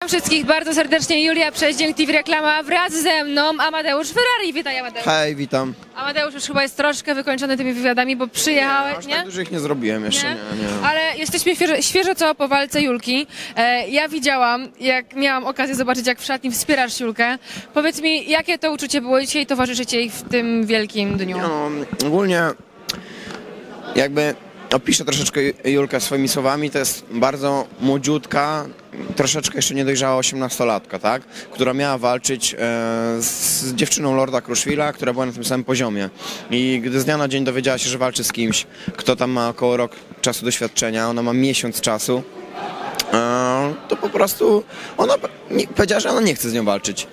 Witam wszystkich bardzo serdecznie, Julia Przeździeń, TV Reklama, wraz ze mną Amadeusz Ferrari. Witaj, Amadeusz. Hej, witam. Amadeusz już chyba jest troszkę wykończony tymi wywiadami, bo przyjechałeś, Aż nie? tak dużych nie zrobiłem jeszcze, nie. Ale jesteśmy świeżo co po walce Julki. Ja widziałam, jak miałam okazję zobaczyć, jak w szatni wspierasz Julkę. Powiedz mi, jakie to uczucie było dzisiaj towarzyszyć jej w tym wielkim dniu? No, ogólnie jakby opiszę troszeczkę Julkę swoimi słowami, to jest bardzo młodziutka, troszeczkę jeszcze niedojrzała 18-latka, tak? Która miała walczyć z dziewczyną Lorda Kruszwila, która była na tym samym poziomie. I gdy z dnia na dzień dowiedziała się, że walczy z kimś, kto tam ma około rok czasu doświadczenia, ona ma miesiąc czasu, to po prostu ona powiedziała, że ona nie chce z nią walczyć.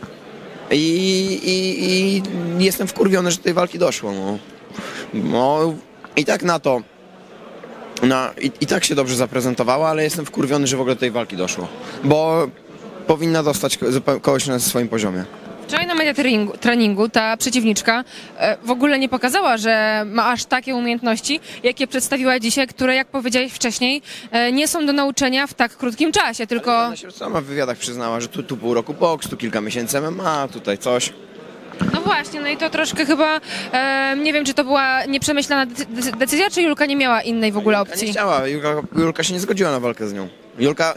I jestem wkurwiony, że do tej walki doszło. No, i tak na to. I tak się dobrze zaprezentowała, ale jestem wkurwiony, że w ogóle do tej walki doszło. Bo powinna dostać kogoś na swoim poziomie. Wczoraj na media treningu ta przeciwniczka w ogóle nie pokazała, że ma aż takie umiejętności, jakie przedstawiła dzisiaj, które, jak powiedziałeś wcześniej, nie są do nauczenia w tak krótkim czasie, tylko... Ale ona się sama w wywiadach przyznała, że tu pół roku boks, tu kilka miesięcy MMA, tutaj coś. No właśnie, no i to troszkę chyba, nie wiem, czy to była nieprzemyślana decyzja, czy Julka nie miała innej w ogóle opcji? Nie chciała, Julka się nie zgodziła na walkę z nią. Julka,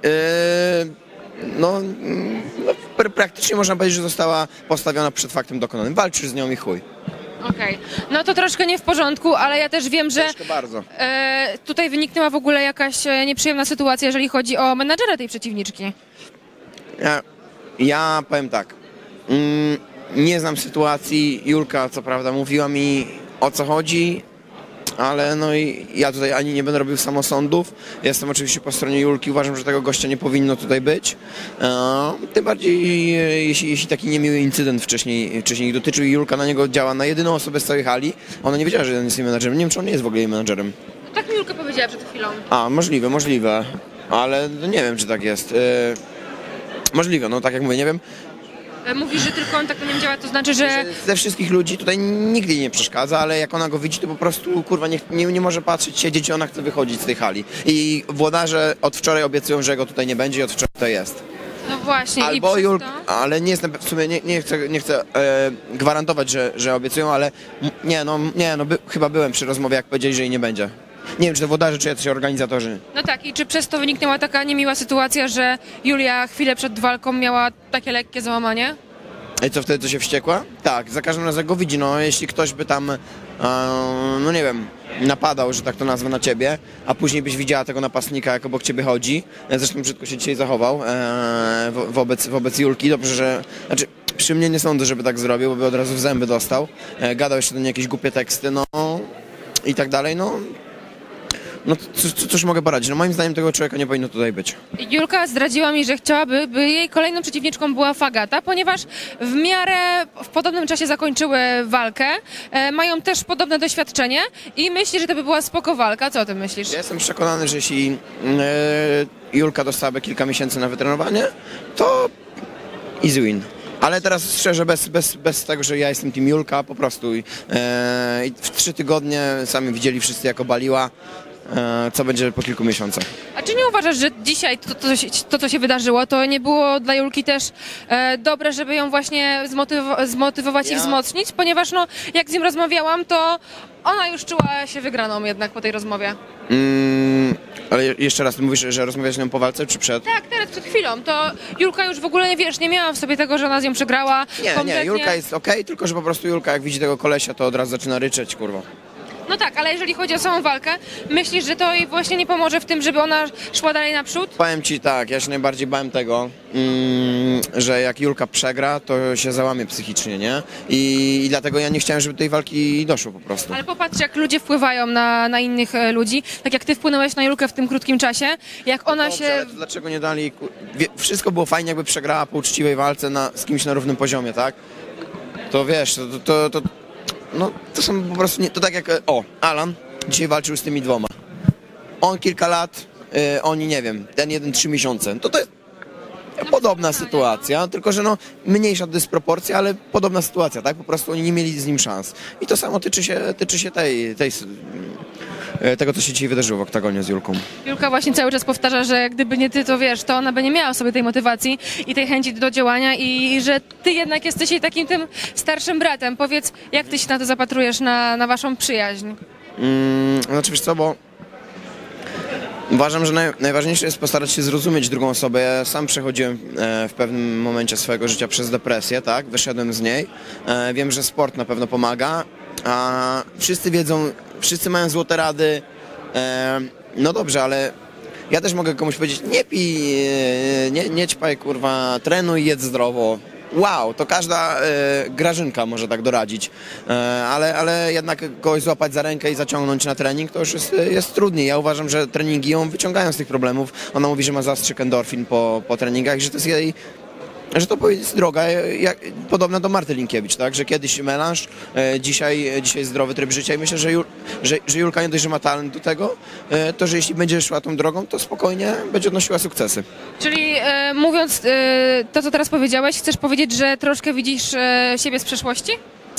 praktycznie można powiedzieć, że została postawiona przed faktem dokonanym. Walczysz z nią i chuj. Okej. No to troszkę nie w porządku, ale ja też wiem, że bardzo. Tutaj wyniknęła w ogóle jakaś nieprzyjemna sytuacja, jeżeli chodzi o menadżera tej przeciwniczki. Ja powiem tak, nie znam sytuacji, Julka co prawda mówiła mi, o co chodzi, ale no i ja tutaj ani nie będę robił samosądów. Jestem oczywiście po stronie Julki, uważam, że tego gościa nie powinno tutaj być. Tym bardziej jeśli taki niemiły incydent wcześniej ich dotyczył i Julka na niego działa na jedyną osobę z całej hali. Ona nie wiedziała, że on jest jej menadżerem. Nie wiem, czy on nie jest w ogóle jej menadżerem. No tak mi Julka powiedziała przed chwilą. Możliwe, ale nie wiem, czy tak jest. Możliwe, no tak jak mówię, nie wiem. Mówisz, że tylko on tak na nim działa, to znaczy, że... Ze wszystkich ludzi tutaj nigdy jej nie przeszkadza, ale jak ona go widzi, to po prostu, kurwa, nie może patrzeć, siedzieć, ona chce wychodzić z tej hali. I włodarze od wczoraj obiecują, że go tutaj nie będzie i od wczoraj to jest. No właśnie. Albo Julka, ale nie jestem, w sumie nie chcę gwarantować, że obiecują, ale chyba byłem przy rozmowie, jak powiedzieli, że jej nie będzie. Nie wiem, czy to włodarze, czy jacyś organizatorzy. No tak, i czy przez to wyniknęła taka niemiła sytuacja, że Julia chwilę przed walką miała takie lekkie załamanie? I co, wtedy to się wściekła? Tak, za każdym razem go widzi, no jeśli ktoś by tam, no nie wiem, napadał, że tak to nazwę, na ciebie, a później byś widziała tego napastnika, jak obok ciebie chodzi, zresztą brzydko się dzisiaj zachował wobec Julki, dobrze, że, znaczy przy mnie nie sądzę, żeby tak zrobił, bo by od razu w zęby dostał, gadał jeszcze do niej jakieś głupie teksty, no i tak dalej, no cóż mogę poradzić? No moim zdaniem tego człowieka nie powinno tutaj być. Julka zdradziła mi, że chciałaby, by jej kolejną przeciwniczką była Fagata, ponieważ w podobnym czasie zakończyły walkę, mają też podobne doświadczenie i myśli, że to by była spoko walka. Co o tym myślisz? Ja jestem przekonany, że jeśli Julka dostałaby kilka miesięcy na wytrenowanie, to easy win. Ale teraz szczerze, bez tego, że ja jestem team Julka, po prostu w 3 tygodnie sami widzieli wszyscy, jak obaliła, co będzie po kilku miesiącach. A czy nie uważasz, że dzisiaj to co się wydarzyło, to nie było dla Julki też dobre, żeby ją właśnie zmotywować i wzmocnić? Ponieważ no, jak z nim rozmawiałam, to ona już czuła się wygraną jednak po tej rozmowie. Ale jeszcze raz, ty mówisz, że rozmawiałeś z nią po walce, czy przed? Tak, teraz przed chwilą. To Julka już w ogóle, nie miała w sobie tego, że ona z nią przegrała. Nie, Julka jest okej, tylko że po prostu Julka, jak widzi tego kolesia, to od razu zaczyna ryczeć, kurwa. No tak, ale jeżeli chodzi o samą walkę, myślisz, że to jej właśnie nie pomoże w tym, żeby ona szła dalej naprzód? Powiem ci tak, ja się najbardziej bałem tego, że jak Julka przegra, to się załamie psychicznie, nie? I dlatego ja nie chciałem, żeby do tej walki doszło po prostu. Ale popatrz, jak ludzie wpływają na innych ludzi, tak jak ty wpłynąłeś na Julkę w tym krótkim czasie, jak ona Dobrze, się... ale to dlaczego nie dali... Wszystko było fajnie, jakby przegrała po uczciwej walce z kimś na równym poziomie, tak? To wiesz, to są po prostu, to tak jak, Alan dzisiaj walczył z tymi dwoma. On kilka lat, oni nie wiem, ten jeden 3 miesiące. To jest podobna sytuacja, tylko że mniejsza dysproporcja, ale podobna sytuacja, tak? Po prostu oni nie mieli z nim szans. I to samo tyczy się tego, co się dzisiaj wydarzyło w oktagonie z Julką. Julka właśnie cały czas powtarza, że gdyby nie ty, to wiesz, to ona by nie miała w sobie tej motywacji i tej chęci do działania i że ty jednak jesteś jej takim tym starszym bratem. Powiedz, jak ty się na to zapatrujesz, na waszą przyjaźń? Znaczy, wiesz co, bo uważam, że najważniejsze jest postarać się zrozumieć drugą osobę. Ja sam przechodziłem w pewnym momencie swojego życia przez depresję, tak? Wyszedłem z niej. Wiem, że sport na pewno pomaga, a wszyscy wiedzą, wszyscy mają złote rady. No dobrze, ale ja też mogę komuś powiedzieć, nie pij, nie ćpaj, kurwa, trenuj, jedz zdrowo. Wow, to każda Grażynka może tak doradzić, ale jednak kogoś złapać za rękę i zaciągnąć na trening, to już jest trudniej. Ja uważam, że treningi ją wyciągają z tych problemów. Ona mówi, że ma zastrzyk endorfin po treningach i że to jest jej, że to jest droga podobna do Marty Linkiewicz, tak? Że kiedyś melanż, dzisiaj zdrowy tryb życia i myślę, że Julka nie dość, że ma talent do tego, to że jeśli będzie szła tą drogą, to spokojnie będzie odnosiła sukcesy. Czyli mówiąc to, co teraz powiedziałeś, chcesz powiedzieć, że troszkę widzisz siebie z przeszłości?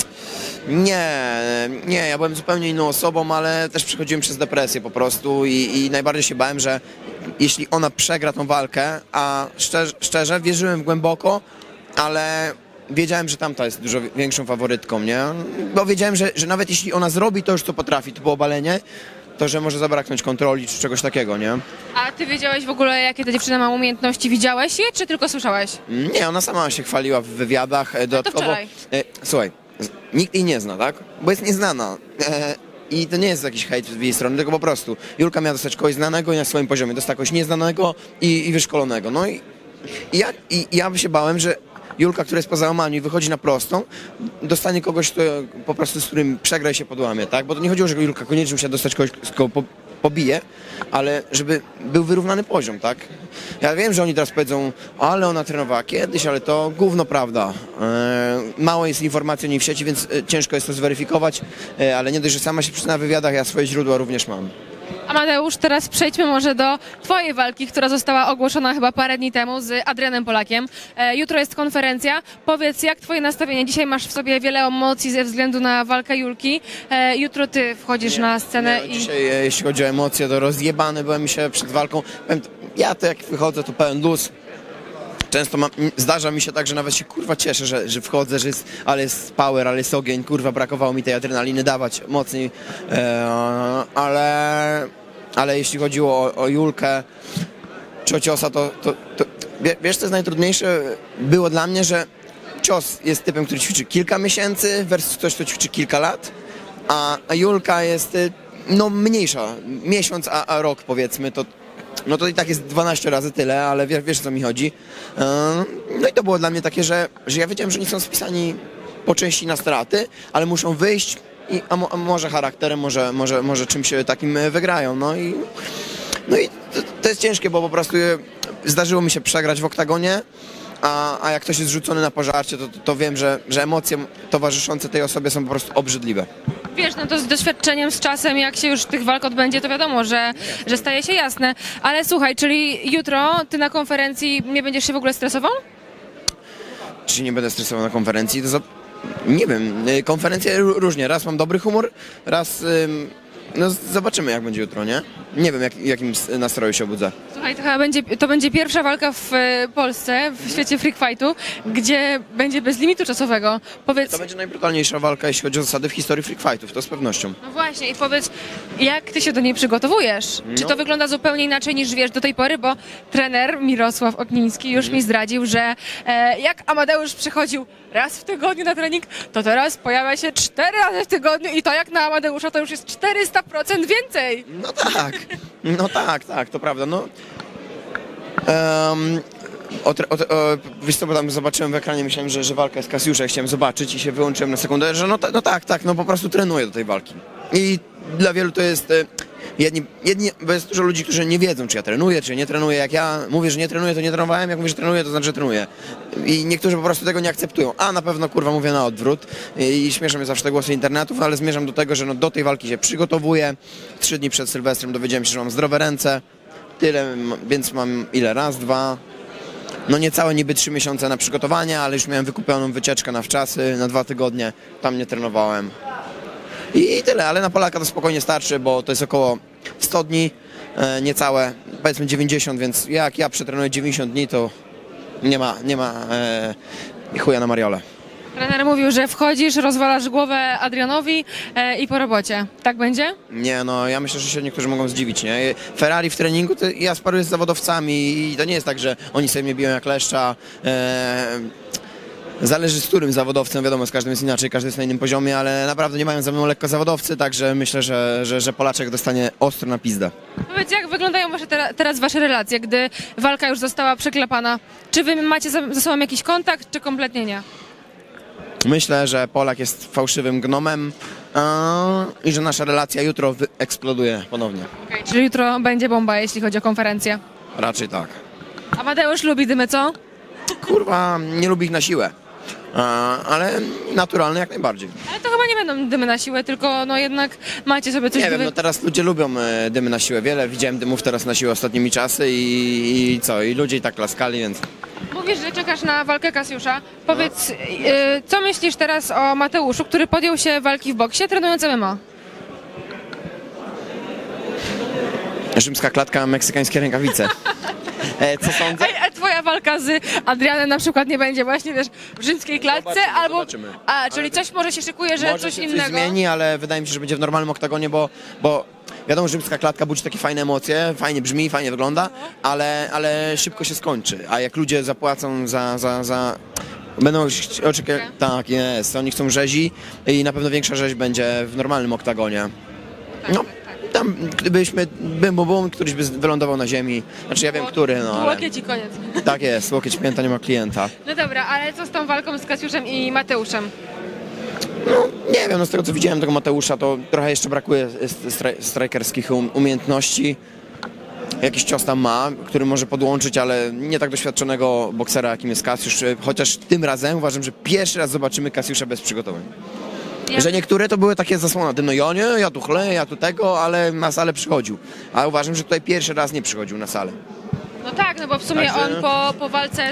Nie, ja byłem zupełnie inną osobą, ale też przechodziłem przez depresję po prostu i najbardziej się bałem, że jeśli ona przegra tą walkę, a szczerze wierzyłem głęboko, ale wiedziałem, że tamta jest dużo większą faworytką, nie? Bo wiedziałem, że nawet jeśli ona zrobi to już, co potrafi, to było obalenie, to że może zabraknąć kontroli czy czegoś takiego, nie? A ty wiedziałeś w ogóle, jakie ta dziewczyna ma umiejętności? Widziałeś je, czy tylko słyszałeś? Nie, ona sama się chwaliła w wywiadach. Dodatkowo, wczoraj. Słuchaj, nikt jej nie zna, tak? Bo jest nieznana. I to nie jest jakiś hejt z jej strony, tylko po prostu Julka miała dostać kogoś znanego i na swoim poziomie dostała kogoś nieznanego i wyszkolonego. No i ja się bałem, że Julka, która jest po załamaniu i wychodzi na prostą, dostanie kogoś, kto po prostu z którym przegra i się podłamie, tak? Bo to nie chodziło, że Julka koniecznie musiała dostać kogoś, kogo pobije, ale żeby był wyrównany poziom, tak? Ja wiem, że oni teraz powiedzą, ale ona trenowała kiedyś, ale to gówno prawda. Mało jest informacji o niej w sieci, więc ciężko jest to zweryfikować, ale nie dość, że sama się przyzna w wywiadach, ja swoje źródła również mam. Amadeusz, teraz przejdźmy może do twojej walki, która została ogłoszona chyba parę dni temu z Adrianem Polakiem. Jutro jest konferencja. Powiedz, jak twoje nastawienie? Dzisiaj masz w sobie wiele emocji ze względu na walkę Julki. Jutro ty wchodzisz na scenę i... Dzisiaj, jeśli chodzi o emocje, to rozjebany byłem się przed walką. Ja to jak wychodzę, to pełen luz. Często zdarza mi się tak, że nawet się kurwa cieszę, że wchodzę, ale jest power, ale jest ogień, kurwa brakowało mi tej adrenaliny dawać mocniej, ale jeśli chodziło o Julkę czy o ciosa, to wiesz co jest najtrudniejsze było dla mnie, że cios jest typem, który ćwiczy kilka miesięcy versus ktoś, kto ćwiczy kilka lat, a Julka jest no mniejsza, miesiąc, a rok powiedzmy, no to i tak jest 12 razy tyle, ale wiesz o co mi chodzi. No i to było dla mnie takie, że ja wiedziałem, że nie są spisani po części na straty, ale muszą wyjść a może charakterem, może czymś takim wygrają. No i to jest ciężkie, bo po prostu zdarzyło mi się przegrać w oktagonie, a jak ktoś jest rzucony na pożarcie, to wiem, że emocje towarzyszące tej osobie są po prostu obrzydliwe. Wiesz, no to z doświadczeniem, z czasem, jak się już tych walk odbędzie, to wiadomo, że staje się jasne. Ale słuchaj, czyli jutro ty na konferencji nie będziesz się w ogóle stresował? Czy nie będę stresował na konferencji? Nie wiem, konferencje różnie. Raz mam dobry humor, raz... No zobaczymy, jak będzie jutro, nie? Nie wiem, jakim nastroju się obudzę. Słuchaj, to będzie pierwsza walka w Polsce, w świecie freak fightu, gdzie będzie bez limitu czasowego. Powiedz... To będzie najbrutalniejsza walka, jeśli chodzi o zasady w historii freak fightów, to z pewnością. No właśnie, i powiedz, jak ty się do niej przygotowujesz? Czy to wygląda zupełnie inaczej niż wiesz do tej pory? Bo trener Mirosław Okniński już mi zdradził, że jak Amadeusz przychodził raz w tygodniu na trening, to teraz pojawia się 4 razy w tygodniu i to jak na Amadeusza to już jest 400% więcej. No tak, to prawda. No, wiesz co, bo tam zobaczyłem w ekranie, myślałem, że walka jest Kasiusza, chciałem zobaczyć i się wyłączyłem na sekundę, że no po prostu trenuję do tej walki. I dla wielu to jest... Jedni, bo jest dużo ludzi, którzy nie wiedzą, czy ja trenuję, czy nie trenuję. Jak ja mówię, że nie trenuję, to nie trenowałem. Jak mówię, że trenuję, to znaczy, że trenuję. I niektórzy po prostu tego nie akceptują. A na pewno, kurwa, mówię na odwrót. I śmieszą mnie zawsze te głosy internetów, ale zmierzam do tego, że no, do tej walki się przygotowuję. 3 dni przed Sylwestrem dowiedziałem się, że mam zdrowe ręce. Tyle, więc mam raz, 2... No niecałe niby 3 miesiące na przygotowanie, ale już miałem wykupioną wycieczkę na wczasy, na 2 tygodnie. Tam nie trenowałem. I tyle, ale na Polaka to spokojnie starczy, bo to jest około 100 dni, niecałe, powiedzmy 90, więc jak ja przetrenuję 90 dni, to nie ma chuja na Mariole. Trener mówił, że wchodzisz, rozwalasz głowę Adrianowi i po robocie. Tak będzie? Nie, no ja myślę, że się niektórzy mogą zdziwić, nie? Ferrari w treningu, to ja sparuję z zawodowcami i to nie jest tak, że oni sobie mnie biją jak leszcza. Zależy z którym zawodowcem, wiadomo, z każdym jest inaczej, każdy jest na innym poziomie, ale naprawdę nie mają za mną lekko zawodowcy, także myślę, że Polaczek dostanie ostro na pizdę. Powiedz, jak wyglądają teraz wasze relacje, gdy walka już została przeklepana? Czy wy macie ze sobą jakiś kontakt, czy kompletnie nie? Myślę, że Polak jest fałszywym gnomem i że nasza relacja jutro eksploduje ponownie. Okay, czyli jutro będzie bomba, jeśli chodzi o konferencję. Raczej tak. Amadeusz lubi dymy, co? Kurwa, nie lubi ich na siłę, ale naturalne jak najbardziej. Ale to chyba nie będą dymy na siłę, tylko no jednak macie sobie coś... Nie wiem, no teraz ludzie lubią dymy na siłę. Widziałem dymów teraz na siłę ostatnimi czasy i co? I ludzie i tak klaskali, więc... Mówisz, że czekasz na walkę Kasiusza. Powiedz, co myślisz teraz o Mateuszu, który podjął się walki w boksie, trenując MMA? Rzymska klatka, meksykańskie rękawice. Co sądzę? A twoja walka z Adrianem na przykład nie będzie właśnie, wiesz, w rzymskiej klatce, Zobaczymy. czyli coś może się szykuje, że Może coś się innego? coś zmieni, ale wydaje mi się, że będzie w normalnym oktagonie, bo wiadomo, rzymska klatka budzi takie fajne emocje, fajnie brzmi, fajnie wygląda, ale szybko się skończy. A jak ludzie zapłacą za będą oczekiwać... Tak jest, oni chcą rzezi i na pewno większa rzeź będzie w normalnym oktagonie. No. Tam gdybyśmy, bum, któryś by wylądował na ziemi, znaczy ja wiem, który, no ale... Łokieć i koniec. Tak jest, łokieć pięta, nie ma klienta. No dobra, ale co z tą walką z Kasiuszem i Mateuszem? No, nie wiem, no z tego co widziałem tego Mateusza, to trochę jeszcze brakuje strajkerskich umiejętności. Jakiś cios tam ma, który może podłączyć, ale nie tak doświadczonego boksera, jakim jest Kasiusz. Chociaż tym razem uważam, że pierwszy raz zobaczymy Kasiusza bez przygotowań. Że niektóre to były takie zasłony, no ja nie, ja tu chlę, ja tu tego, ale na salę przychodził. A uważam, że tutaj pierwszy raz nie przychodził na salę. No tak, no bo w sumie Także... on po walce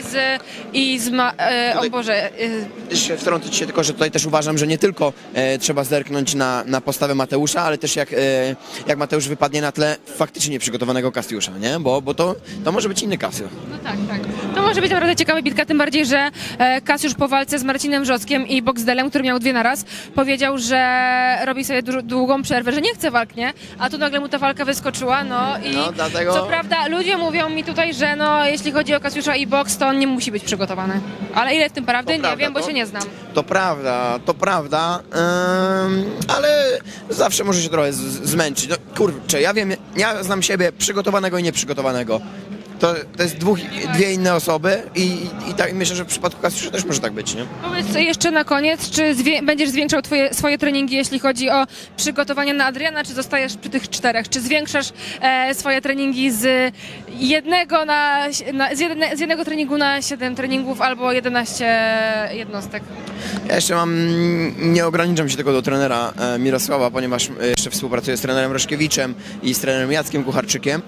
o Boże... Też wtrącić się tylko, że tutaj też uważam, że nie tylko trzeba zerknąć na postawę Mateusza, ale też jak Mateusz wypadnie na tle faktycznie przygotowanego Kasiusza, nie? Bo to może być inny Kasiusz. No tak. To może być naprawdę ciekawa bitka, tym bardziej, że Kasiusz po walce z Marcinem Wrzoskiem i Boxdelem, który miał 2 na raz, powiedział, że robi sobie długą przerwę, że nie chce walk, nie? A tu nagle mu ta walka wyskoczyła, no i dlatego... co prawda ludzie mówią mi tutaj, że no jeśli chodzi o Kasiusza i boks, to on nie musi być przygotowany. Ale ile w tym prawdy? Nie wiem, bo się nie znam. To prawda, ale zawsze może się trochę zmęczyć. No kurczę, ja wiem, ja znam siebie przygotowanego i nieprzygotowanego. To jest dwie inne osoby i tak myślę, że w przypadku Kasiusza też może tak być, nie? Powiedz jeszcze na koniec, czy będziesz zwiększał swoje treningi, jeśli chodzi o przygotowanie na Adriana, czy zostajesz przy tych 4? Czy zwiększasz swoje treningi z jednego treningu na 7 treningów albo 11 jednostek? Ja jeszcze nie ograniczam się tylko do trenera Mirosława, ponieważ jeszcze współpracuję z trenerem Roszkiewiczem i z trenerem Jackiem Kucharczykiem.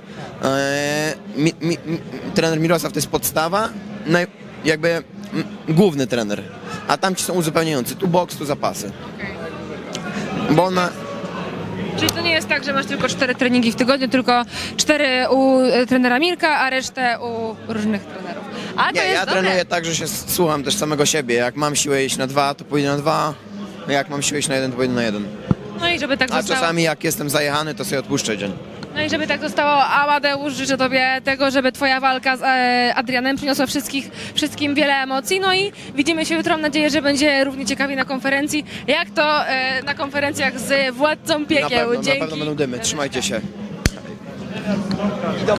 Trener Mirosław to jest podstawa, jakby główny trener, a tamci są uzupełniający, tu boks, tu zapasy. Okay. Czyli to nie jest tak, że masz tylko 4 treningi w tygodniu, tylko 4 u trenera Mirka, a resztę u różnych trenerów. A to jest ja dobre. trenuję tak, że się słucham też samego siebie. Jak mam siłę iść na 2, to pójdę na 2, a jak mam siłę iść na 1, to pójdę na 1. No i żeby tak zostało. A czasami jak jestem zajechany, to sobie odpuszczę dzień. No i żeby tak zostało, Amadeusz, życzę Tobie tego, żeby Twoja walka z Adrianem przyniosła wszystkim wiele emocji. No i widzimy się jutro. Mam nadzieję, że będzie równie ciekawie na konferencji, jak to na konferencjach z Władcą Piekieł. Na pewno będą dymy. Trzymajcie się.